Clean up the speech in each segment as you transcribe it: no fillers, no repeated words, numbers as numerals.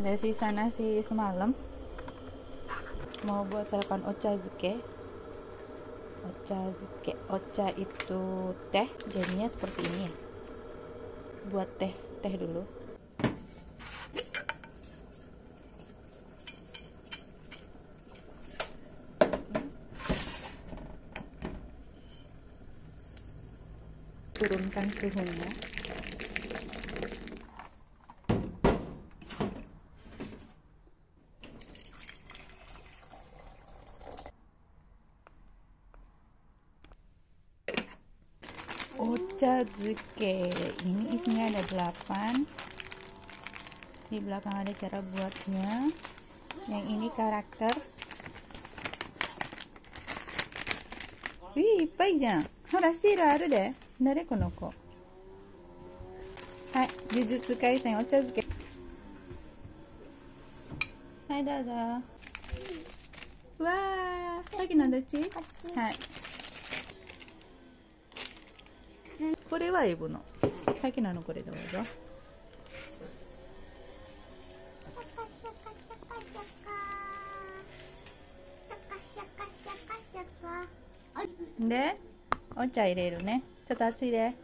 Ada sisa nasi semalam, mau buat sarapan ochazuke. Ocha itu teh, jadinya seperti ini ya. Buat teh dulu. Turunkan suhunya. Ochazuke ini isinya ada 8. Di belakang ada cara buatnya. Yang ini karakter. Wih, いっぱいじゃん。ほら、シールあるで。誰この子。はい、呪術廻戦お茶漬け。はい、どうぞ。うわー、さっきのどっち？はい。これはエブの。さっきのこれどうぞ。で、お茶入れるね。ちょっと熱いで。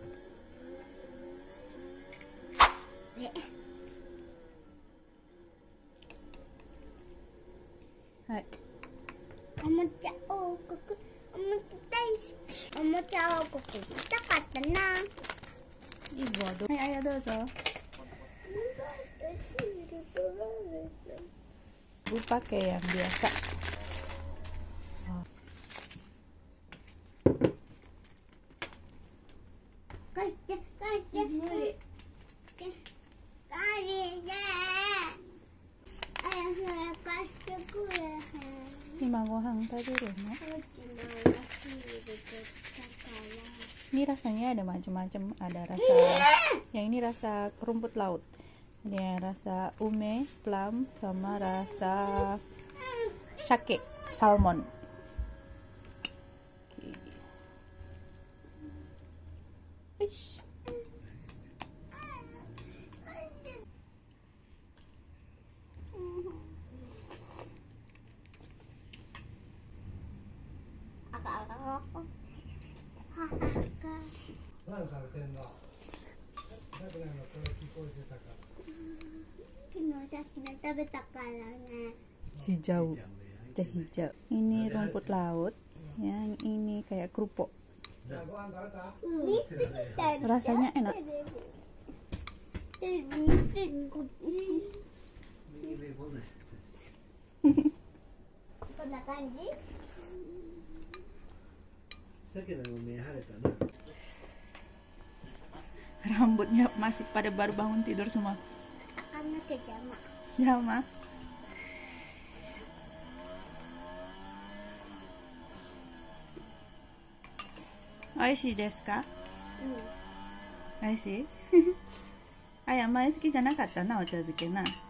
はい。 おもちゃ王国、おもちゃ大好き。おもちゃ王国行きたかったな。 Ibu, hai ayah dozo. Bu pakai yang biasa.今ご飯食べるの？Ini rasanya ada macam-macam, ada rasa yang ini rasa rumput laut, ada yang rasa ume, plum, sama rasa sake, salmon. Wish. Hijau, teh hijau. Ini rumput laut, yang ini kayak kerupuk. Rasanya enak. Rambutnya masih pada baru bangun tidur semua. Karena kejama. Jama. Oishii desu ka? Oishii? あ、前好きじゃなかったな、お茶漬けな。